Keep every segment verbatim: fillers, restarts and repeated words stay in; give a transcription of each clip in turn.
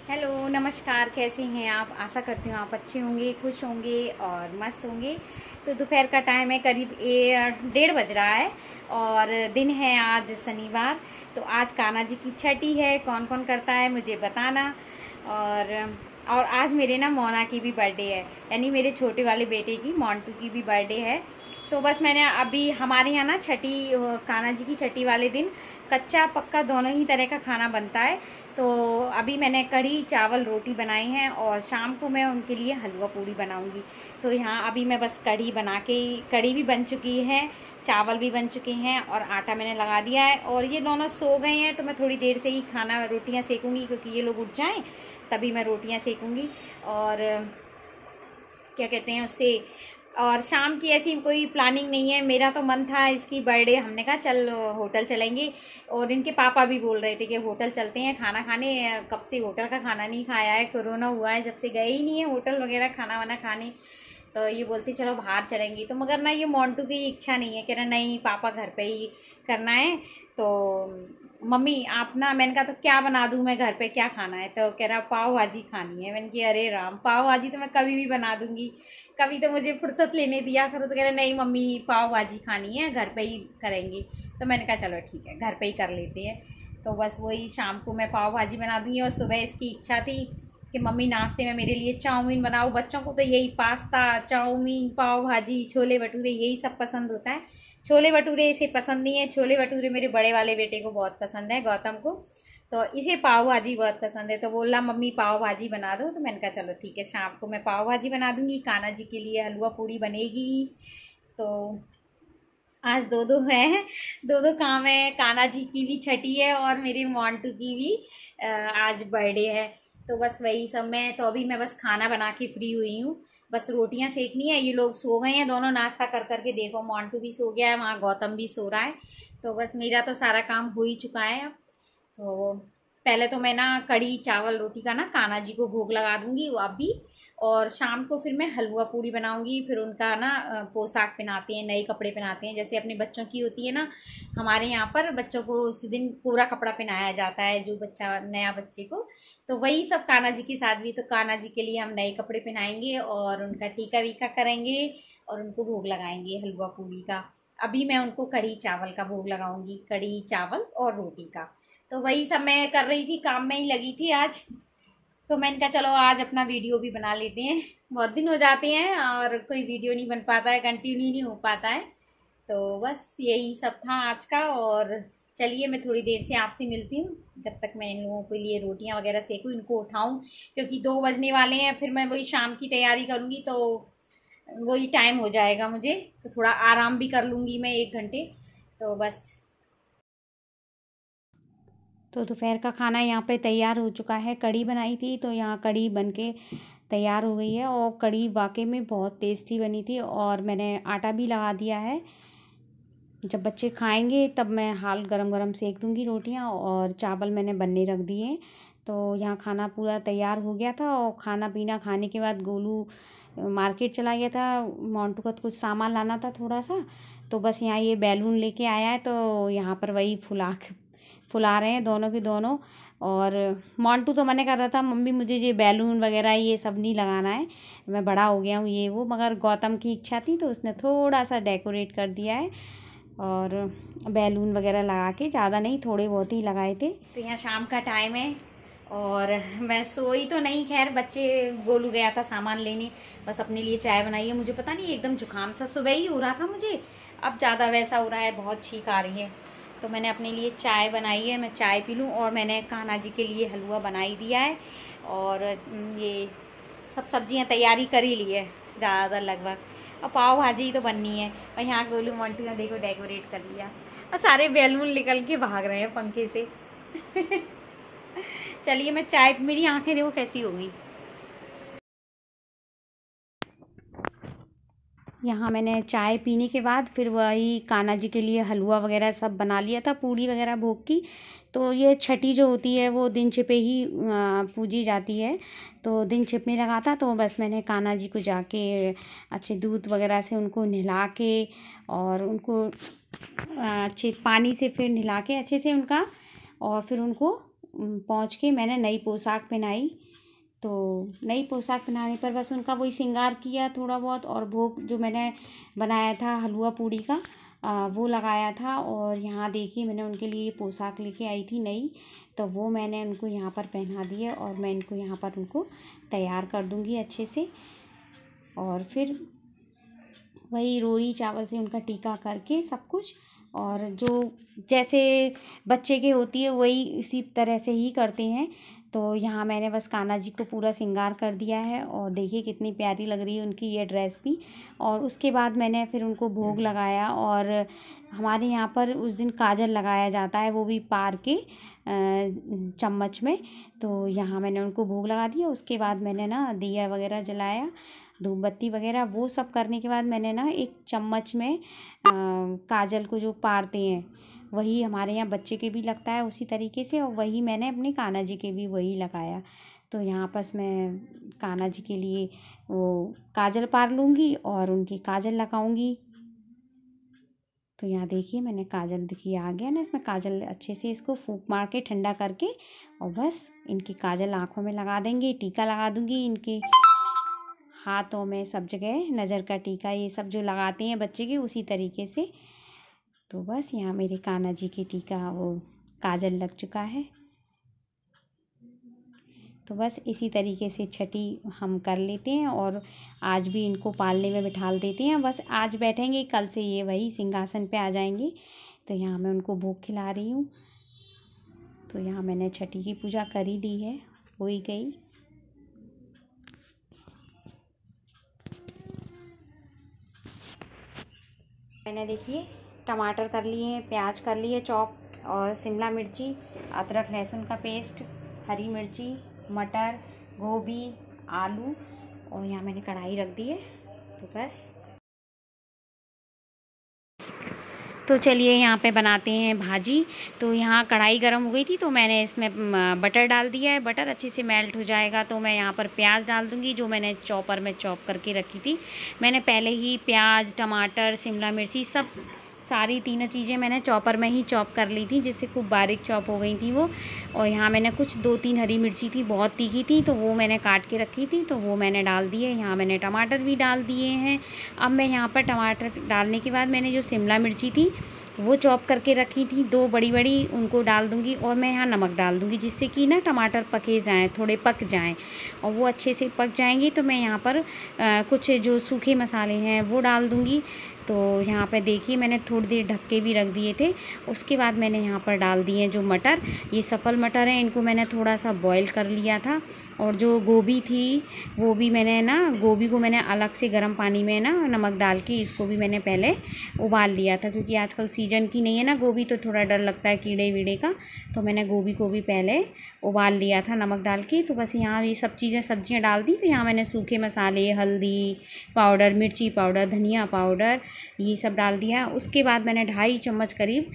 Hello, नमस्कार। कैसे हैं आप? आशा करती हूँ आप अच्छे होंगे, खुश होंगे और मस्त होंगे। तो दोपहर का टाइम है, करीब ए डेढ़ बज रहा है और दिन है आज शनिवार। तो आज कान्हा जी की छठी है। कौन कौन करता है मुझे बताना। और और आज मेरे ना मोना की भी बर्थडे है, यानी मेरे छोटे वाले बेटे की, मोंटू की भी बर्थडे है। तो बस मैंने अभी हमारे यहाँ ना छठी, कान्हा जी की छठी वाले दिन कच्चा पक्का दोनों ही तरह का खाना बनता है। तो अभी मैंने कढ़ी चावल रोटी बनाई है और शाम को मैं उनके लिए हलवा पूड़ी बनाऊंगी। तो यहाँ अभी मैं बस कढ़ी बना के, कढ़ी भी बन चुकी है, चावल भी बन चुके हैं और आटा मैंने लगा दिया है। और ये दोनों सो गए हैं तो मैं थोड़ी देर से ही खाना रोटियां सेकूंगी, क्योंकि ये लोग उठ जाएं तभी मैं रोटियां सेकूंगी। और क्या कहते हैं उससे, और शाम की ऐसी कोई प्लानिंग नहीं है। मेरा तो मन था इसकी बर्थडे, हमने कहा चल होटल चलेंगे। और इनके पापा भी बोल रहे थे कि होटल चलते हैं खाना खाने। कब से होटल का खाना नहीं खाया है, कोरोना हुआ है जब से गए ही नहीं है होटल वगैरह खाना वाना खाने। तो ये बोलते चलो बाहर चलेंगे। तो मगर ना ये मोंटू की इच्छा नहीं है, कह रहा नहीं पापा घर पे ही करना है। तो मम्मी आप ना, मैंने कहा तो क्या बना दूं मैं, घर पे क्या खाना है? तो कह रहा पाव भाजी खानी है। मैंने कहा अरे राम, पाव भाजी तो मैं कभी भी बना दूंगी, कभी तो मुझे फुर्सत लेने दिया करो। तो कह रहा नहीं मम्मी पाव भाजी खानी है, घर पे ही करेंगे। तो मैंने कहा चलो ठीक है, घर पे ही कर लेते हैं। तो बस वही शाम को मैं पाव भाजी बना दूंगी। और सुबह इसकी इच्छा थी कि मम्मी नाश्ते में मेरे लिए चाउमीन बनाओ। बच्चों को तो यही पास्ता, चाउमीन, पाव भाजी, छोले भटूरे यही सब पसंद होता है। छोले भटूरे इसे पसंद नहीं है। छोले भटूरे मेरे बड़े वाले बेटे को बहुत पसंद है, गौतम को। तो इसे पाव भाजी बहुत पसंद है। तो बोला मम्मी पाव भाजी बना दो। तो मैंने कहा चलो ठीक है, शाम को मैं पाव भाजी बना दूंगी, कान्हा जी के लिए हलवा पूड़ी बनेगी। तो आज दो दो है, दो दो काम है। कान्हा जी की भी छठी है और मेरे मोंटू की भी आज बर्थडे है। तो बस वही सब। मैं तो अभी मैं बस खाना बना के फ्री हुई हूँ, बस रोटियां सेकनी है। ये लोग सो गए हैं दोनों नाश्ता कर करके। देखो मोंटू भी सो गया है, वहाँ गौतम भी सो रहा है। तो बस मेरा तो सारा काम हो ही चुका है अब। तो पहले तो मैं ना कढ़ी चावल रोटी का ना कान्हा जी को भोग लगा दूंगी वो अभी। और शाम को फिर मैं हलवा पूड़ी बनाऊंगी। फिर उनका ना पोशाक पहनाते हैं, नए कपड़े पहनाते हैं, जैसे अपने बच्चों की होती है ना। हमारे यहाँ पर बच्चों को उसी दिन पूरा कपड़ा पहनाया जाता है, जो बच्चा नया बच्चे को। तो वही सब कान्हा जी के साथ भी। तो कान्हा जी के लिए हम नए कपड़े पहनाएंगे और उनका टीका वीका करेंगे और उनको भोग लगाएंगे हलवा पूड़ी का। अभी मैं उनको कढ़ी चावल का भोग लगाऊंगी, कढ़ी चावल और रोटी का। तो वही सब मैं कर रही थी, काम में ही लगी थी आज। तो मैंने कहा चलो आज अपना वीडियो भी बना लेते हैं। बहुत दिन हो जाते हैं और कोई वीडियो नहीं बन पाता है, कंटिन्यू नहीं हो पाता है। तो बस यही सब था आज का। और चलिए मैं थोड़ी देर से आपसे मिलती हूँ, जब तक मैं इन लोगों के लिए रोटियां वगैरह सेकूँ, इनको उठाऊँ, क्योंकि दो बजने वाले हैं। फिर मैं वही शाम की तैयारी करूँगी तो वही टाइम हो जाएगा मुझे। तो थोड़ा आराम भी कर लूँगी मैं एक घंटे। तो बस। तो दोपहर का खाना यहाँ पे तैयार हो चुका है। कढ़ी बनाई थी तो यहाँ कढ़ी बन के तैयार हो गई है और कढ़ी वाकई में बहुत टेस्टी बनी थी। और मैंने आटा भी लगा दिया है, जब बच्चे खाएंगे तब मैं हाल गरम गरम सेक दूंगी रोटियाँ। और चावल मैंने बनने रख दिए। तो यहाँ खाना पूरा तैयार हो गया था। और खाना पीना खाने के बाद गोलू मार्केट चला गया था, मोंटू का कुछ सामान लाना था थोड़ा सा। तो बस यहाँ ये बैलून लेके आया है, तो यहाँ पर वही फुला फुला रहे हैं दोनों के दोनों। और मोंटू तो मना कर रहा था मम्मी मुझे ये बैलून वगैरह ये सब नहीं लगाना है, मैं बड़ा हो गया हूँ ये वो। मगर गौतम की इच्छा थी तो उसने थोड़ा सा डेकोरेट कर दिया है और बैलून वगैरह लगा के, ज़्यादा नहीं थोड़े बहुत ही लगाए थे। तो यहाँ शाम का टाइम है और मैं सोई तो नहीं, खैर बच्चे, गोलू गया था सामान लेने, बस अपने लिए चाय बनाई है। मुझे पता नहीं एकदम जुकाम सा सुबह ही हो रहा था मुझे, अब ज़्यादा वैसा हो रहा है, बहुत छींक आ रही है। तो मैंने अपने लिए चाय बनाई है, मैं चाय पी लूँ। और मैंने कान्हा जी के लिए हलवा बनाई दिया है और ये सब सब्जियां तैयारी कर ही ली है ज़्यादातर लगभग। और पाव भाजी तो बननी है। और यहाँ गोलू मोंटू ने देखो डेकोरेट कर लिया और सारे बैलून निकल के भाग रहे हैं पंखे से। चलिए मैं चाय, मेरी आंखें देखो कैसी हो गई। यहाँ मैंने चाय पीने के बाद फिर वही कान्हा जी के लिए हलवा वगैरह सब बना लिया था, पूड़ी वगैरह भोग की। तो ये छठी जो होती है वो दिन छिपे ही पूजी जाती है, तो दिन छिपने लगा था। तो बस मैंने कान्हा जी को जाके अच्छे दूध वगैरह से उनको नहला के और उनको अच्छे पानी से फिर नहला के अच्छे से उनका, और फिर उनको पहुंच के मैंने नई पोशाक पहनाई। तो नई पोशाक पहनाने पर बस उनका वही श्रृंगार किया थोड़ा बहुत, और भोग जो मैंने बनाया था हलवा पूड़ी का आ, वो लगाया था। और यहाँ देखिए मैंने उनके लिए पोशाक लेके आई थी नई, तो वो मैंने उनको यहाँ पर पहना दी है और मैं इनको यहाँ पर उनको तैयार कर दूँगी अच्छे से। और फिर वही रोटी चावल से उनका टीका करके सब कुछ, और जो जैसे बच्चे के होती है वही इसी तरह से ही करते हैं। तो यहाँ मैंने बस कान्हा जी को पूरा श्रृंगार कर दिया है, और देखिए कितनी प्यारी लग रही है उनकी ये ड्रेस भी। और उसके बाद मैंने फिर उनको भोग लगाया, और हमारे यहाँ पर उस दिन काजल लगाया जाता है, वो भी पार के चम्मच में। तो यहाँ मैंने उनको भोग लगा दिया। उसके बाद मैंने ना दिया वगैरह जलाया, धूप बत्ती वगैरह वो सब करने के बाद मैंने ना एक चम्मच में आ, काजल को जो पारते हैं वही हमारे यहाँ बच्चे के भी लगता है उसी तरीके से, और वही मैंने अपने कान्हा जी के भी वही लगाया। तो यहाँ पर मैं कान्हा जी के लिए वो काजल पार लूँगी और उनकी काजल लगाऊंगी। तो यहाँ देखिए मैंने काजल देखिए आ गया ना, इसमें काजल अच्छे से इसको फूंक मार के ठंडा करके, और बस इनकी काजल आँखों में लगा देंगे, टीका लगा दूँगी इनके हाथों में, सब जगह नज़र का टीका ये सब जो लगाते हैं बच्चे के उसी तरीके से। तो बस यहाँ मेरे कान्हा जी की टीका वो काजल लग चुका है। तो बस इसी तरीके से छठी हम कर लेते हैं, और आज भी इनको पालने में बिठाल देते हैं। बस आज बैठेंगे, कल से ये वही सिंहासन पे आ जाएंगे। तो यहाँ मैं उनको भोग खिला रही हूँ। तो यहाँ मैंने छठी की पूजा कर ही ली है, हो ही गई। मैंने देखिए टमाटर कर लिए हैं, प्याज कर लिए चॉप, और शिमला मिर्ची, अदरक लहसुन का पेस्ट, हरी मिर्ची, मटर, गोभी, आलू, और यहाँ मैंने कढ़ाई रख दी है। तो बस तो चलिए यहाँ पे बनाते हैं भाजी। तो यहाँ कढ़ाई गर्म हो गई थी, तो मैंने इसमें बटर डाल दिया है। बटर अच्छे से मेल्ट हो जाएगा तो मैं यहाँ पर प्याज डाल दूँगी, जो मैंने चॉपर में चॉप करके रखी थी। मैंने पहले ही प्याज, टमाटर, शिमला मिर्ची सब सारी तीनों चीज़ें मैंने चॉपर में ही चॉप कर ली थी, जिससे खूब बारीक चॉप हो गई थी वो। और यहाँ मैंने कुछ दो तीन हरी मिर्ची थी, बहुत तीखी थी, तो वो मैंने काट के रखी थी, तो वो मैंने डाल दी है। यहाँ मैंने टमाटर भी डाल दिए हैं। अब मैं यहाँ पर टमाटर डालने के बाद मैंने जो शिमला मिर्ची थी वो चॉप करके रखी थी दो बड़ी बड़ी, उनको डाल दूँगी, और मैं यहाँ नमक डाल दूँगी, जिससे कि ना टमाटर पके जाएँ, थोड़े पक जाएँ, और वो अच्छे से पक जाएंगे। तो मैं यहाँ पर आ, कुछ जो सूखे मसाले हैं वो डाल दूँगी। तो यहाँ पे देखिए मैंने थोड़ी देर ढक के भी रख दिए थे। उसके बाद मैंने यहाँ पर डाल दिए जो मटर, ये सफल मटर हैं, इनको मैंने थोड़ा सा बॉईल कर लिया था। और जो गोभी थी वो भी मैंने ना, गोभी को मैंने अलग से गर्म पानी में ना नमक डाल के इसको भी मैंने पहले उबाल लिया था, क्योंकि आजकल सीजन की नहीं है ना गोभी, तो थोड़ा डर लगता है कीड़े वीड़े का। तो मैंने गोभी को भी पहले उबाल लिया था नमक डाल के। तो बस यहाँ ये सब चीज़ें सब्जियाँ डाल दी। तो यहाँ मैंने सूखे मसाले, हल्दी पाउडर, मिर्ची पाउडर, धनिया पाउडर, ये सब डाल दिया। उसके बाद मैंने ढाई चम्मच करीब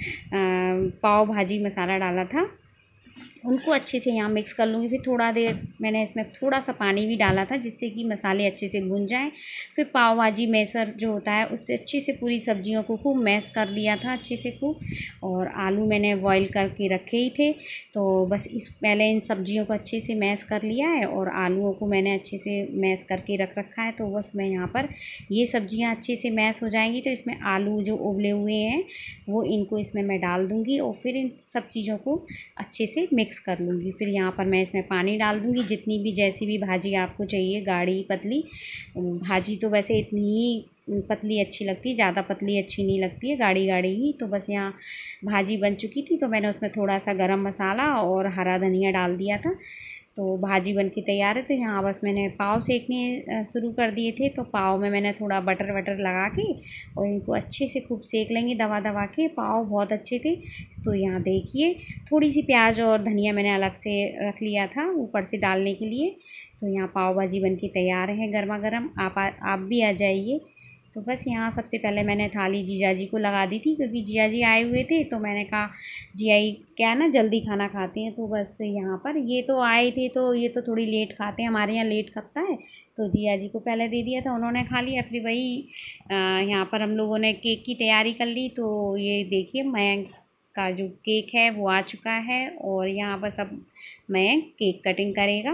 पाव भाजी मसाला डाला था, उनको अच्छे से यहाँ मिक्स कर लूँगी। फिर थोड़ा देर मैंने इसमें थोड़ा सा पानी भी डाला था, जिससे कि मसाले अच्छे से भुन जाएं। फिर पाव भाजी मैसर जो होता है उससे अच्छे से पूरी सब्जियों को खूब मैश कर लिया था अच्छे से खूब। और आलू मैंने बॉईल करके रखे ही थे, तो बस इस पहले इन सब्जियों को अच्छे से मैश कर लिया है, और आलूओं को मैंने अच्छे से मैश करके रख रखा है। तो बस मैं यहाँ पर ये सब्जियाँ अच्छे से मैश हो जाएंगी, तो इसमें आलू जो उबले हुए हैं वो इनको इसमें मैं डाल दूँगी, और फिर इन सब चीज़ों को अच्छे से मिक्स कर लूँगी। फिर यहाँ पर मैं इसमें पानी डाल दूँगी, जितनी भी जैसी भी भाजी आपको चाहिए, गाढ़ी पतली भाजी। तो वैसे इतनी ही पतली अच्छी लगती है, ज़्यादा पतली अच्छी नहीं लगती है, गाढ़ी गाढ़ी ही। तो बस यहाँ भाजी बन चुकी थी, तो मैंने उसमें थोड़ा सा गरम मसाला और हरा धनिया डाल दिया था। तो भाजी बन के तैयार है। तो यहाँ बस मैंने पाव सेकने शुरू कर दिए थे। तो पाव में मैंने थोड़ा बटर वटर लगा के और इनको अच्छे से खूब सेक लेंगे दबा दबा के। पाव बहुत अच्छे थे। तो यहाँ देखिए थोड़ी सी प्याज और धनिया मैंने अलग से रख लिया था ऊपर से डालने के लिए। तो यहाँ पाव भाजी बन के तैयार है गर्मा गर्म। आप आ, आप भी आ जाइए। तो बस यहाँ सबसे पहले मैंने थाली जीजा जी को लगा दी थी, क्योंकि जीजा जी आए हुए थे। तो मैंने कहा जिया जी क्या है ना जल्दी खाना खाते हैं। तो बस यहाँ पर ये तो आए थे, तो ये तो थोड़ी लेट खाते हैं, हमारे यहाँ लेट खपता है। तो जिया जी को पहले दे दिया था, उन्होंने खा लिया। फिर वही यहाँ पर हम लोगों ने केक की तैयारी कर ली। तो ये देखिए मैं का जो केक है वो आ चुका है और यहाँ बस अब मैं केक कटिंग करेगा।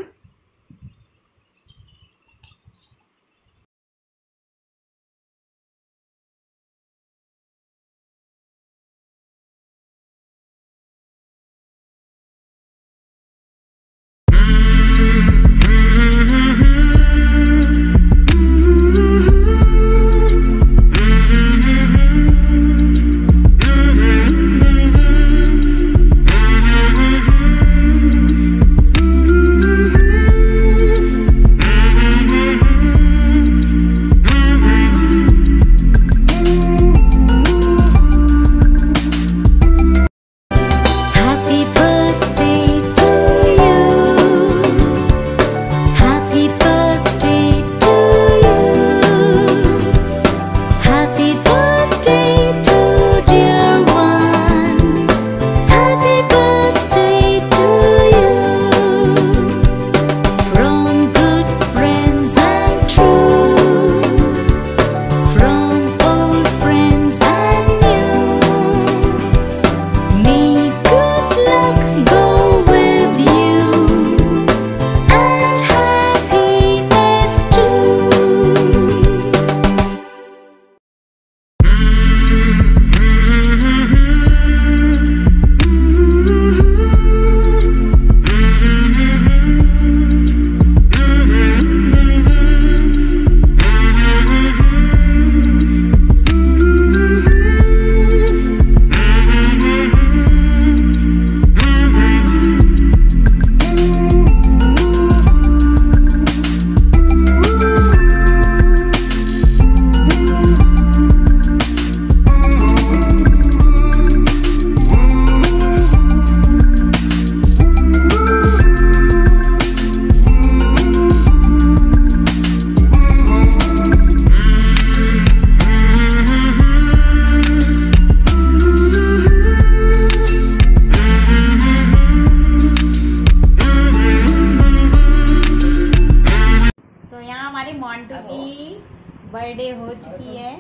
मोंटू की बर्थडे हो चुकी है।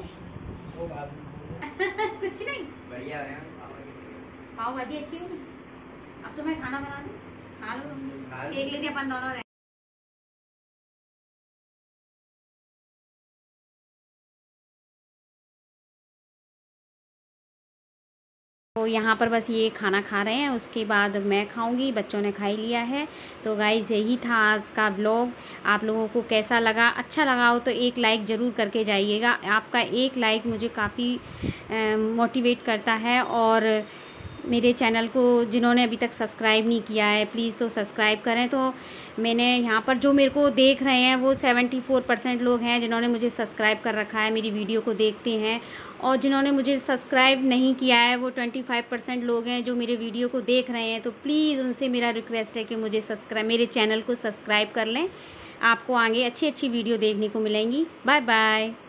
कुछ नहीं, बढ़िया है। पाव भाजी अच्छी है ना। अब तो मैं खाना बना दूं, खा लो, सेक लेते अपन दोनों। तो यहाँ पर बस ये खाना खा रहे हैं, उसके बाद मैं खाऊंगी, बच्चों ने खा ही लिया है। तो गाइस यही था आज का ब्लॉग। आप लोगों को कैसा लगा? अच्छा लगा हो तो एक लाइक ज़रूर करके जाइएगा। आपका एक लाइक मुझे काफ़ी मोटिवेट करता है। और मेरे चैनल को जिन्होंने अभी तक सब्सक्राइब नहीं किया है प्लीज़ तो सब्सक्राइब करें। तो मैंने यहाँ पर जो मेरे को देख रहे हैं वो चौहत्तर परसेंट लोग हैं जिन्होंने मुझे सब्सक्राइब कर रखा है, मेरी वीडियो को देखते हैं। और जिन्होंने मुझे सब्सक्राइब नहीं किया है वो पच्चीस परसेंट लोग हैं जो मेरे वीडियो को देख रहे हैं। तो प्लीज़ उनसे मेरा रिक्वेस्ट है कि मुझे सब्सक्राइब मेरे चैनल को सब्सक्राइब कर लें। आपको आगे अच्छी अच्छी वीडियो देखने को मिलेंगी। Bye bye.